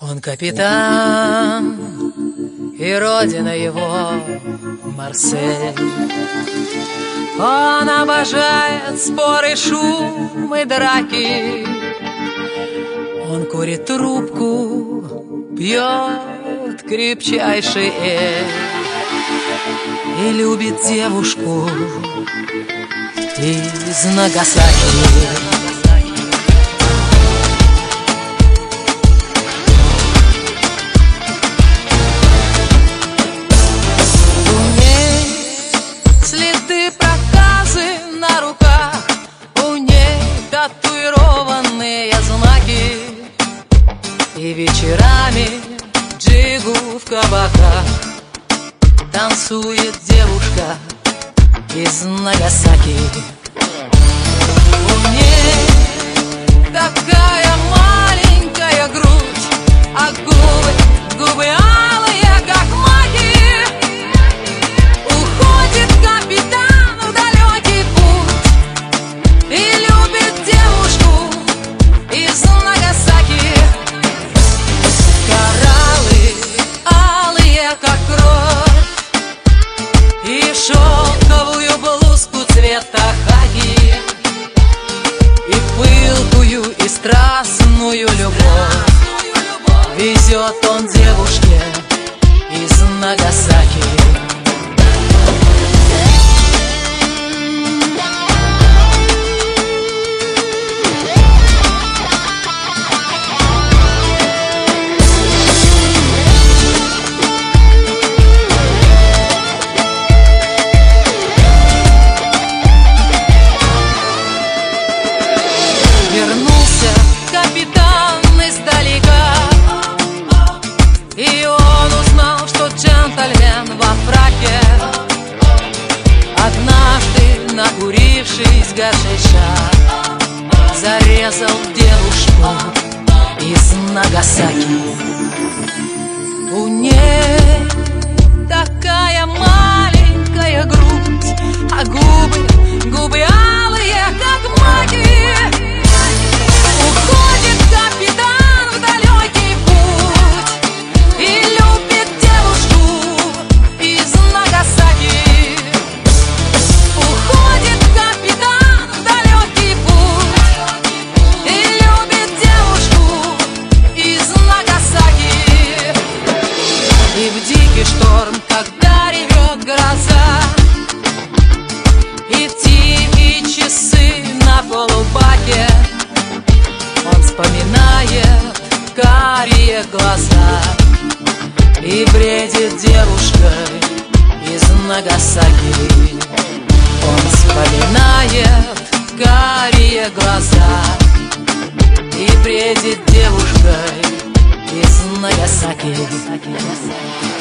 Он капитан, и родина его Марсель. Он обожает споры, шум и драки. Он курит трубку, пьет крепчайший эль и любит девушку из Нагасаки. Следы проказы на руках, у ней татуированные знаки. И вечерами джигу в кабаках танцует девушка из Нагасаки. У ней такая маленькая грудь, а губы алые, как маки. Уходит капитан в далекий путь и любит девушку из Нагасаки. Кораллы алые, как кровь, и шелковую блузку цвета хаки, и пылкую и страстную любовь везет он девушке из Нагасаки. Вернулся капитан издалека, и он узнал, что джентльмен во фраке однажды, накурившись гашиша, зарезал девушку из Нагасаки. У ней такая маленькая грудь, а губы алые, как маки. Уходит капитан в далекий путь и любит девушку из Нагасаки. Уходит капитан в далекий путь и любит девушку из Нагасаки. И в дикий шторм, когда ревет гроза, и в тихие часы на полубаке, он вспоминает карие глаза и бредит девушкой из Нагасаки. Он вспоминает карие глаза и бредит девушкой из Нагасаки.